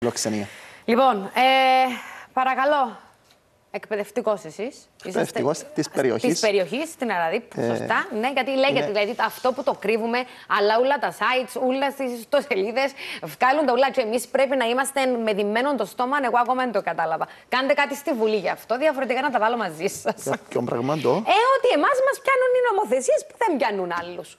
φιλοξενία. Λοιπόν, παρακαλώ. Εκπαιδευτικός εσείς. Εκπαιδευτικός της περιοχής. Της περιοχής, στην Αραδίπ, σωστά. Ναι, γιατί λέγεται δηλαδή αυτό που το κρύβουμε, αλλά όλα τα sites, όλα στις ιστοσελίδες βγάλουν τα ούλα και εμείς πρέπει να είμαστε με δυμμένο το στόμα. Εγώ ακόμα δεν το κατάλαβα. Κάντε κάτι στη Βουλή γι' αυτό, διαφορετικά να τα βάλω μαζί σας. Για ποιον πραγμάτο? Ότι εμάς μας πιάνουν οι νομοθεσίες που δεν πιάνουν άλλους.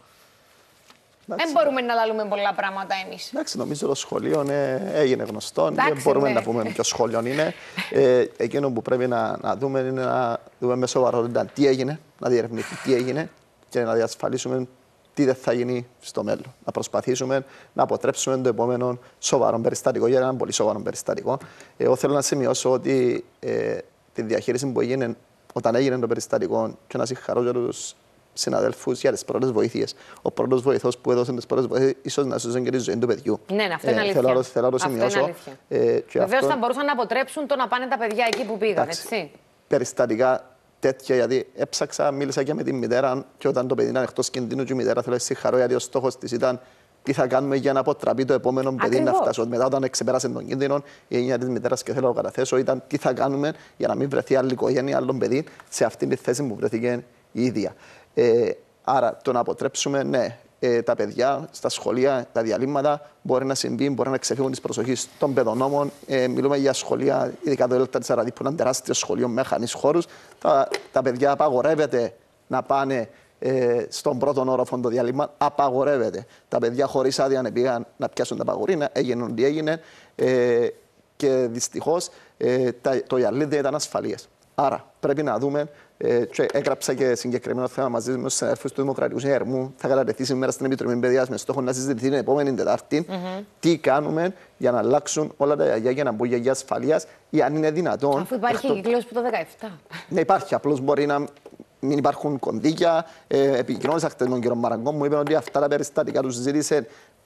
Δεν μπορούμε να λαλούμε πολλά πράγματα εμείς. Εντάξει, νομίζω το σχολείο έγινε γνωστό. Δεν μπορούμε να πούμε ποιο σχολείο είναι. Εκείνο που πρέπει να δούμε είναι να δούμε με σοβαρότητα τι έγινε, να διερευνηθεί τι έγινε και να διασφαλίσουμε τι δεν θα γίνει στο μέλλον. Να προσπαθήσουμε να αποτρέψουμε το επόμενο σοβαρό περιστατικό, γιατί είναι ένα πολύ σοβαρό περιστατικό. Εγώ θέλω να σημειώσω ότι τη διαχείριση που έγινε όταν έγινε το περιστατικό και να συγχαρώ για τους συναδέλφους για τις πρώτες βοήθειες. Ο πρώτος βοηθός που έδωσε τις πρώτες βοήθειες ίσως να σώζει και τη ζωή του παιδιού. Ναι, αυτό είναι αλήθεια. Θέλω να το σημειώσω. Βεβαίως θα μπορούσαν να αποτρέψουν το να πάνε τα παιδιά εκεί που πήγαν, έτσι. Περιστατικά τέτοια, γιατί έψαξα, μίλησα και με τη μητέρα και όταν το παιδί ήταν εκτός κινδύνου και η μητέρα θέλω να συγχαρώ γιατί ο στόχος της ήταν τι θα κάνουμε για να αποτραπεί το επόμενο παιδί να φτάσει. Μετά, όταν ξεπέρασε τον κίνδυνο, η έννοια της μητέρας και θέλω να το καταθέσω ήταν τι θα κάνουμε για να μην βρεθεί άλλη οικογένεια, άλλων παιδί σε αυτή τη θέση που βρέθηκε η ίδια. Άρα, το να αποτρέψουμε, ναι, τα παιδιά στα σχολεία, τα διαλύματα μπορεί να συμβεί, μπορεί να ξεφύγουν τη προσοχή των παιδονόμων. Μιλούμε για σχολεία, ειδικά το ΕΛΤΑ της Αραδίπ, που είναι ένα τεράστιο σχολείο με χανείς χώρους. Τα παιδιά απαγορεύεται να πάνε στον πρώτον όροφο το διάλειμμα. Απαγορεύεται. Τα παιδιά χωρίς άδεια πήγαν να πιάσουν τα παγουρίνα, έγινε ό,τι έγινε. Και δυστυχώς το διαλύδι ήταν ασφαλείας. Άρα πρέπει να δούμε. Και έγραψα και συγκεκριμένο θέμα μαζί με τους συναδέλφους του Δημοκρατικού Συνεργού. Θα κατατεθεί σήμερα στην Επιτροπή Παιδείας με στόχο να συζητηθεί την επόμενη Τετάρτη. Τι κάνουμε για να αλλάξουν όλα τα γιαγιά για να μπουν γιαγιά ασφαλείας ή αν είναι δυνατόν. Αφού υπάρχει κύκλος που το 17. Ναι, υπάρχει. Απλώς μπορεί να μην υπάρχουν κονδύλια. Επικοινώνησα χτες με τον κύριο Μαραγκό, μου είπε ότι αυτά τα περιστατικά τους ζήτησε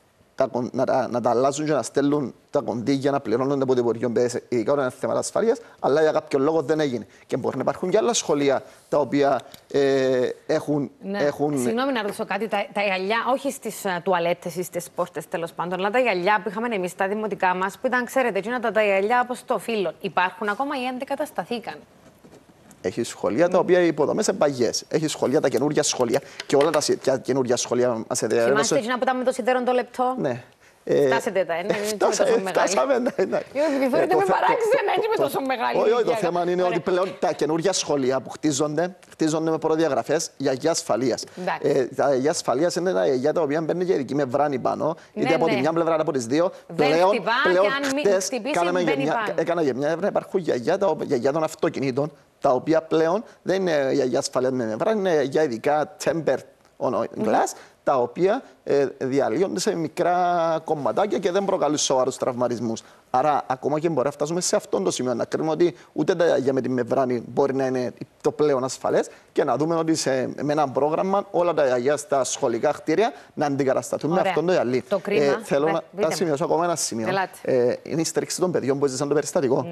να τα αλλάζουν και να στέλνουν τα κονδύλια να πληρώνονται από το Υπουργείο Παιδείας, ειδικά όταν είναι θέματα ασφαλείας, αλλά για κάποιο λόγο δεν έγινε. Και μπορεί να υπάρχουν και άλλα σχολεία τα οποία έχουν. Συγγνώμη να ρωτήσω κάτι. Τα γυαλιά, όχι στις τουαλέτες ή στις πόρτες τέλος πάντων, αλλά τα γυαλιά που είχαμε εμείς στα δημοτικά μας, που ήταν, ξέρετε, εκείνα τα γυαλιά όπως το φύλλο, υπάρχουν ακόμα ή αντικατασταθήκαν? Έχει σχολεία τα οποία οι υποδομές είναι παγιές. Έχει σχολεία, τα καινούργια σχολεία και όλα τα καινούργια σχολεία μας ενδιαφέρουν. Θυμάστε εκείνα που ήταν με το σιδέρον το λεπτό? Ναι. Φτάσετε τα, είναι φτάσαμε, ναι. Θεωρείτε με παράξενα έτσι με τόσο μεγάλη. Όχι, το θέμα είναι ότι πλέον τα καινούργια σχολεία που χτίζονται με προδιαγραφές γιαγιά ασφαλείας. Τα γιαγιά ασφαλείας είναι τα γιαγιά τα οποία μπαίνουν και ειδική με βράνη πάνω, είτε από τη μια πλευρά είτε από τις δύο. Πλέον χτες έκανα για μια έρευνα, υπάρχουν γιαγιά των αυτοκινήτων, τα οποία πλέον δεν είναι γιαγιά ασφαλείας με μεμβράνη, είναι γιαγιά ειδικά tempered glass, τα οποία διαλύονται σε μικρά κομματάκια και δεν προκαλούν σοβαρούς τραυματισμούς. Άρα, ακόμα και μπορεί να φτάσουμε σε αυτό το σημείο, να κρίνουμε ότι ούτε τα γιαγιά με τη μεμβράνη μπορεί να είναι το πλέον ασφαλές και να δούμε ότι με ένα πρόγραμμα όλα τα γιαγιά στα σχολικά κτίρια να αντικατασταθούν με αυτόν το γυαλί. Θέλω να σημειώσω ακόμα ένα σημείο. Είναι η στήριξη των παιδιών που έζησαν το περιστατικό.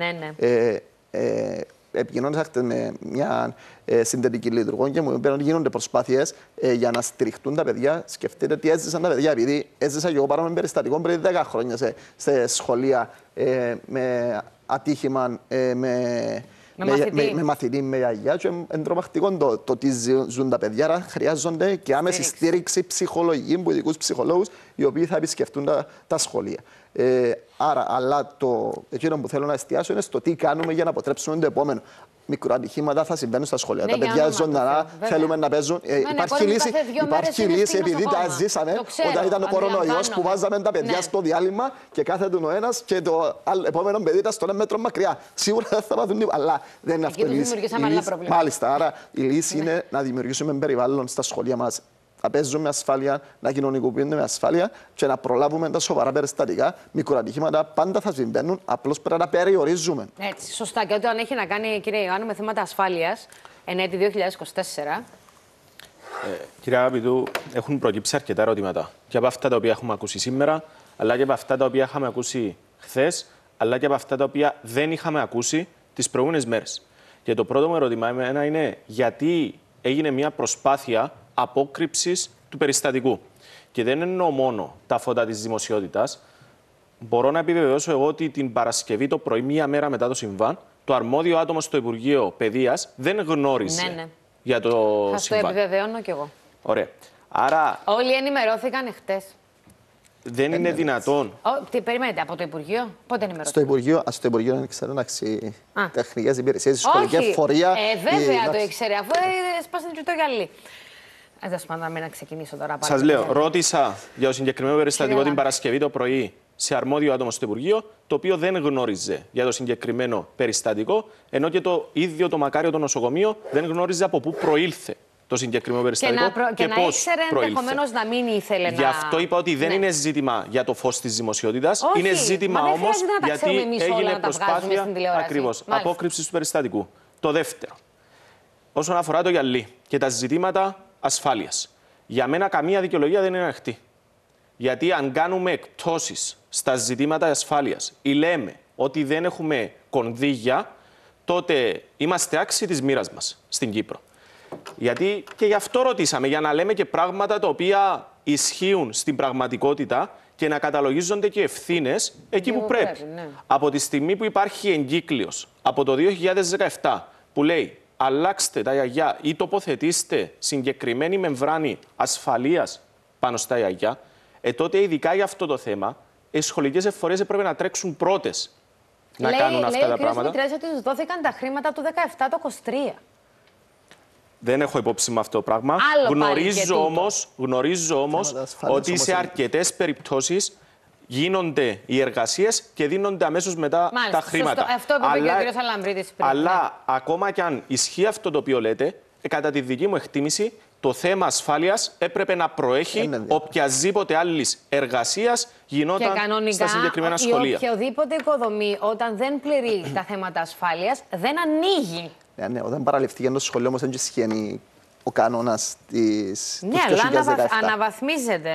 Επικοινώνησα με μια συντηρητική λειτουργό και μου είπε ότι γίνονται προσπάθειες για να στηριχτούν τα παιδιά. Σκεφτείτε τι έζησαν τα παιδιά, επειδή έζησα και εγώ παρόμοιο περιστατικό πριν 10 χρόνια σε σχολεία με ατύχημα, με μαθητή, με γιαγιά. Και είναι τρομακτικό το τι ζουν τα παιδιά. Άρα χρειάζονται και άμεση στήριξη ψυχολογική από ειδικούς ψυχολόγους, οι οποίοι θα επισκεφτούν τα σχολεία. Άρα, αλλά εκείνο που θέλω να εστιάσω είναι στο τι κάνουμε για να αποτρέψουμε το επόμενο. Μικροατυχήματα θα συμβαίνουν στα σχολεία. Τα παιδιά ζωντανά θέλουμε να παίζουν. Υπάρχει λύση επειδή τα ζήσαμε όταν ήταν ο κορονοϊός που βάζαμε τα παιδιά στο διάλειμμα και κάθεται ο ένας και το επόμενο παιδί ήταν στον 1 μέτρο μακριά. Σίγουρα δεν θα μάθουν τίποτα. Αλλά δεν είναι αυτό η λύση. Μάλιστα. Άρα η λύση είναι να δημιουργήσουμε περιβάλλον στα σχολεία μας. Να παίζουμε με ασφάλεια, να κοινωνικοποιούμε με ασφάλεια και να προλάβουμε τα σοβαρά περιστατικά. Μικροατυχήματα πάντα θα συμβαίνουν, απλώς πρέπει να τα περιορίζουμε. Έτσι, σωστά. Και όταν έχει να κάνει, κύριε Ιωάννου, με θέματα ασφάλειας, εν έτη 2024. Κύριε Αγαπητού, έχουν προκύψει αρκετά ερωτήματα. Και από αυτά τα οποία έχουμε ακούσει σήμερα, αλλά και από αυτά τα οποία είχαμε ακούσει χθες, αλλά και από αυτά τα οποία δεν είχαμε ακούσει τις προηγούμενες μέρες. Και το πρώτο μου ερώτημα εμένα είναι γιατί έγινε μια προσπάθεια απόκρυψης του περιστατικού. Και δεν εννοώ μόνο τα φώτα της δημοσιότητας. μπορώ να επιβεβαιώσω εγώ ότι την Παρασκευή το πρωί, μία μέρα μετά το συμβάν, το αρμόδιο άτομο στο Υπουργείο Παιδείας δεν γνώριζε για το συμβάν. Θα το επιβεβαιώνω κι εγώ. Ωραία. Άρα... Όλοι ενημερώθηκαν χτες. Δεν είναι δυνατόν. Τι περιμένετε, από το Υπουργείο, πότε ενημερώθηκαν? Στο Υπουργείο δεν ξέρω, εντάξει, τεχνικές υπηρεσίες, σχολική εφορία. Βέβαια το ήξερε, αφού σπάσανε και το γυαλί. Δεν σου πάντα να ξεκινήσω τώρα. Σας λέω, ρώτησα για το συγκεκριμένο περιστατικό την Παρασκευή το πρωί σε αρμόδιο άτομο στο Υπουργείο, το οποίο δεν γνώριζε για το συγκεκριμένο περιστατικό, ενώ και το ίδιο το μακάριο το νοσοκομείο δεν γνώριζε από πού προήλθε το συγκεκριμένο περιστατικό και να ήξερε ενδεχομένως να μην ήθελε να... Γι' αυτό είπα ότι δεν είναι ζήτημα για το φως της δημοσιότητας, είναι ζήτημα όμως γιατί έγινε προσπάθεια ακριβώς απόκρυψης του περιστατικού. Το δεύτερο, όσον αφορά το γυαλί και τα ζητήματα ασφάλειας. Για μένα καμία δικαιολογία δεν είναι ανοιχτή. Γιατί αν κάνουμε εκπτώσεις στα ζητήματα ασφάλειας ή λέμε ότι δεν έχουμε κονδύλια, τότε είμαστε άξιοι της μοίρας μας στην Κύπρο. Γιατί και γι' αυτό ρωτήσαμε, για να λέμε και πράγματα τα οποία ισχύουν στην πραγματικότητα και να καταλογίζονται και ευθύνες εκεί που πρέπει. Από τη στιγμή που υπάρχει εγκύκλειος από το 2017 που λέει αλλάξτε τα γιαγιά ή τοποθετήστε συγκεκριμένη μεμβράνη ασφαλείας πάνω στα γιαγιά, τότε ειδικά για αυτό το θέμα, οι σχολικές εφορίες έπρεπε να τρέξουν πρώτες να κάνουν αυτά τα πράγματα. Λέει ο κ. Μητρέας ότι τους δόθηκαν τα χρήματα του 17 το 23. Δεν έχω υπόψη με αυτό το πράγμα. Γνωρίζω όμως ότι σε αρκετές περιπτώσεις γίνονται οι εργασίες και δίνονται αμέσως μετά τα χρήματα. Αυτό που είπε και ο κ. Αλαμπρίτης πριν. Αλλά ακόμα κι αν ισχύει αυτό το οποίο λέτε, κατά τη δική μου εκτίμηση, το θέμα ασφάλειας έπρεπε να προέχει οποιασδήποτε άλλης εργασίας γινόταν στα συγκεκριμένα σχολεία. Και οποιοδήποτε οικοδομή, όταν δεν πληρεί τα θέματα ασφάλειας, δεν ανοίγει. Ναι, όταν παραληφθήκε το σχολείο όμως δεν ισχύει ο κανόνας της 2017. Ναι, αλλά αναβαθμίζεται.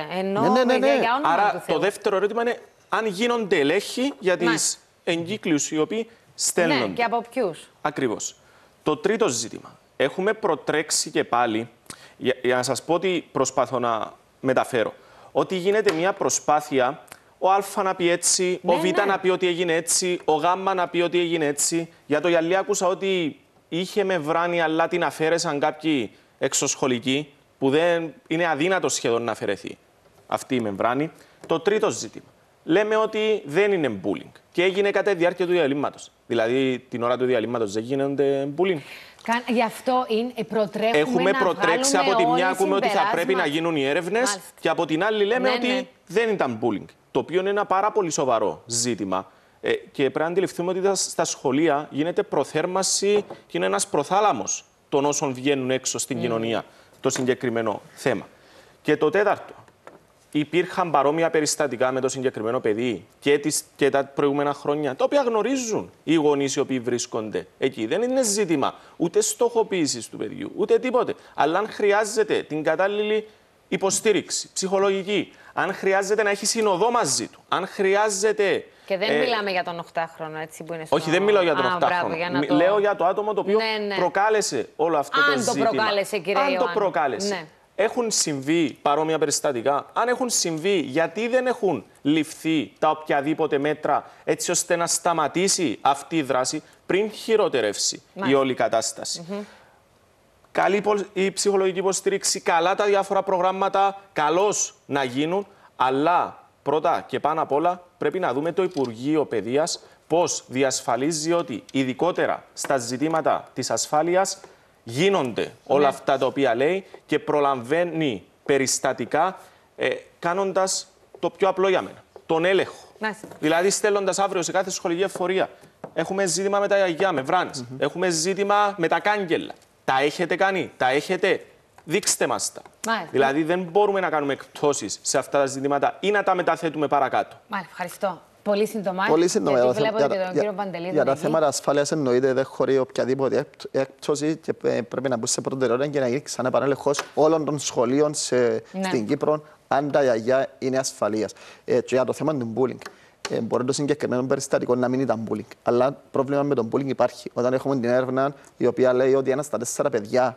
Άρα το δεύτερο ερώτημα είναι αν γίνονται ελέγχοι για τις εγκύκλειους οι οποίοι στέλνονται. Ναι, και από ποιους. Ακριβώς. Το τρίτο ζήτημα. Έχουμε προτρέξει και πάλι, για να σας πω ότι προσπαθώ να μεταφέρω, ότι γίνεται μια προσπάθεια ο Α να πει έτσι, ο Β να πει ότι έγινε έτσι, ο Γ να πει ότι έγινε έτσι. Για το γυαλί άκουσα ότι είχε μεμβράνη, αλλά την αφαίρεσαν κάποιοι εξωσχολικοί, που δεν είναι αδύνατο σχεδόν να αφαιρεθεί αυτή η μεμβράνη. Το τρίτο ζήτημα. Λέμε ότι δεν είναι bullying και έγινε κατά τη διάρκεια του διαλύματος. Δηλαδή την ώρα του διαλύματος δεν γίνονται bullying. Γι' αυτό έχουμε προτρέξει από τη μια, ακούμε ότι θα πρέπει να γίνουν οι έρευνες και από την άλλη λέμε ότι δεν ήταν bullying. Το οποίο είναι ένα πάρα πολύ σοβαρό ζήτημα. Και πρέπει να αντιληφθούμε ότι στα σχολεία γίνεται προθέρμανση και είναι ένας προθάλαμος των όσων βγαίνουν έξω στην κοινωνία το συγκεκριμένο θέμα. Και το τέταρτο, υπήρχαν παρόμοια περιστατικά με το συγκεκριμένο παιδί και τα προηγούμενα χρόνια, τα οποία γνωρίζουν οι γονείς οι οποίοι βρίσκονται εκεί. Δεν είναι ζήτημα ούτε στοχοποίησης του παιδιού, ούτε τίποτε. Αλλά αν χρειάζεται την κατάλληλη υποστήριξη ψυχολογική, αν χρειάζεται να έχει συνοδό μαζί του, αν χρειάζεται. Και δεν μιλάμε για τον 8χρονο, έτσι που είναι στο... Όχι, δεν μιλάω για τον 8χρονο. Λέω για το άτομο το οποίο προκάλεσε όλο αυτό το ζήτημα. Αν το προκάλεσε, κύριε Ιωάννη. Αν το προκάλεσε. Ναι. Έχουν συμβεί παρόμοια περιστατικά. Αν έχουν συμβεί, γιατί δεν έχουν ληφθεί τα οποιαδήποτε μέτρα έτσι ώστε να σταματήσει αυτή η δράση πριν χειροτερεύσει η όλη κατάσταση. Καλή η ψυχολογική υποστήριξη, καλά τα διάφορα προγράμματα, καλώς να γίνουν, αλλά πρώτα και πάνω απ' όλα πρέπει να δούμε το Υπουργείο Παιδείας πώς διασφαλίζει ότι ειδικότερα στα ζητήματα της ασφάλειας γίνονται όλα αυτά τα οποία λέει και προλαμβάνει περιστατικά κάνοντας το πιο απλό για μένα, τον έλεγχο. Δηλαδή στέλνοντας αύριο σε κάθε σχολική εφορία. Έχουμε ζήτημα με τα γιαγιά, με βράνες. Έχουμε ζήτημα με τα κάγκελα. Τα έχετε κάνει, τα έχετε, δείξτε μας τα. Δηλαδή δεν μπορούμε να κάνουμε εκπτώσεις σε αυτά τα ζητήματα ή να τα μεταθέτουμε παρακάτω. Ευχαριστώ. Πολύ σύντομα. Για τα θέματα ασφάλειας εννοείται δεν χωρεί οποιαδήποτε έκπτωση και πρέπει να μπει σε προτεραιότητα και να γίνει ξανά επανέλεγχος όλων των σχολείων στην Κύπρο αν τα γιαγιά είναι ασφαλείας. Και για το θέμα του bullying. Μπορεί το συγκεκριμένο περιστατικό να μην ήταν bullying. Αλλά πρόβλημα με τον bullying υπάρχει. Όταν έχουμε την έρευνα η οποία λέει ότι 1 στα 4 παιδιά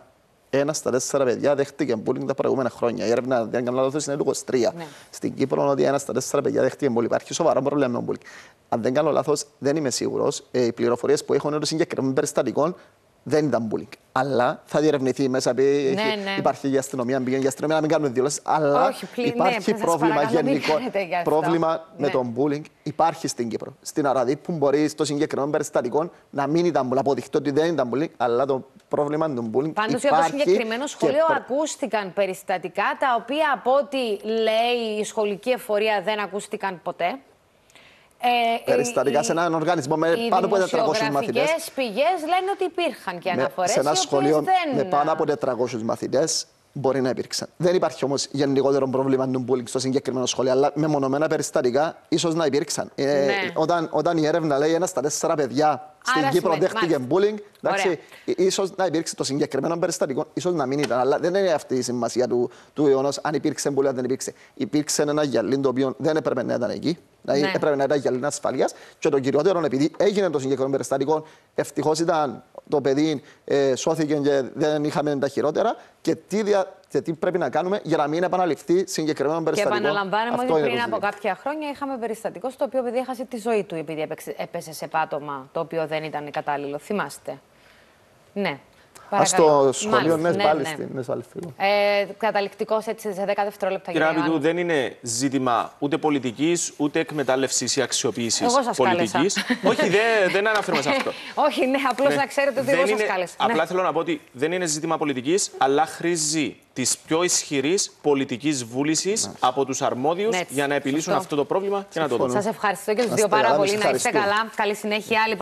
1 στα 4 παιδιά δέχτηκε bullying τα προηγούμενα χρόνια. Η έρευνα, δεν κάνω λάθος, είναι το 23. Ναι. Στην Κύπρο, ότι 1 στα 4 παιδιά δέχτηκε bullying. Υπάρχει σοβαρό πρόβλημα με bullying. Αν δεν κάνω λάθος, δεν είμαι σίγουρος. Οι πληροφορίες που έχω είναι ότι συγκεκριμένων περιστατικών δεν ήταν bullying. Αλλά θα διερευνηθεί μέσα. Υπάρχει η αστυνομία, πήγαινε η αστυνομία να μην κάνουμε δηλώσεις. Αλλά υπάρχει πρόβλημα γενικό. Πρόβλημα με τον bullying υπάρχει στην Κύπρο. Στην Αραδί που μπορεί στο συγκεκριμένο περιστατικό να μην ήταν bullying. Αποδειχτεί ότι δεν ήταν bullying, αλλά το πρόβλημα του bullying. Πάντως, για το συγκεκριμένο σχολείο ακούστηκαν περιστατικά τα οποία από ό,τι λέει η σχολική εφορία δεν ακούστηκαν ποτέ. Περιστατικά σε έναν οργανισμό με πάνω από 400 μαθητές. Οι πηγές λένε ότι υπήρχαν και αναφορές. Σε ένα σχολείο με πάνω από 400 μαθητές μπορεί να υπήρξαν. Δεν υπάρχει όμως γενικότερο πρόβλημα του bullying στο συγκεκριμένο σχολείο, αλλά με μονομένα περιστατικά ίσως να υπήρξαν. Όταν η έρευνα λέει 1 στα 4 παιδιά στην Κύπρο δέχτηκε bullying, ίσως να υπήρξε το συγκεκριμένο περιστατικό, ίσως να μην ήταν. Αλλά δεν είναι αυτή η σημασία του γεγονός αν υπήρξε bullying, αν δεν υπήρξε. Υπήρξε ένα γυαλί το οποίο δεν έπρεπε να ήταν εκεί. Έπρεπε να ήταν γυαλί ασφαλείας. Και το κυριότερο, επειδή έγινε το συγκεκριμένο περιστατικό, ευτυχώς ήταν το παιδί, σώθηκε και δεν είχαμε τα χειρότερα. Και τι πρέπει να κάνουμε για να μην επαναληφθεί συγκεκριμένο περιστατικό. Και επαναλαμβάνουμε ότι πριν από κάποια χρόνια είχαμε περιστατικό στο οποίο ο παιδί έχασε τη ζωή του επειδή έπεσε σε πάτωμα το οποίο δεν ήταν κατάλληλο. Θυμάστε. Ναι. Στο σχολείο, ναι, πάλι στην Μεσοαλφίου. Καταληκτικός έτσι σε 10 δευτερόλεπτα. Κύριε Αβιτού, δεν είναι ζήτημα ούτε πολιτικής, ούτε εκμετάλλευσης ή αξιοποίησης πολιτικής. Όχι, δεν αναφέρομαι σε αυτό. Όχι, ναι, απλώς να ξέρετε ότι εγώ σας κάλεσα. Απλά θέλω να πω ότι δεν είναι ζήτημα πολιτικής, αλλά χρήζει της πιο ισχυρής πολιτικής βούλησης από τους αρμόδιους για να επιλύσουν αυτό το πρόβλημα και να το δουν. Σας ευχαριστώ και τους δύο πάρα πολύ. Να είστε καλά. Καλή συνέχεια.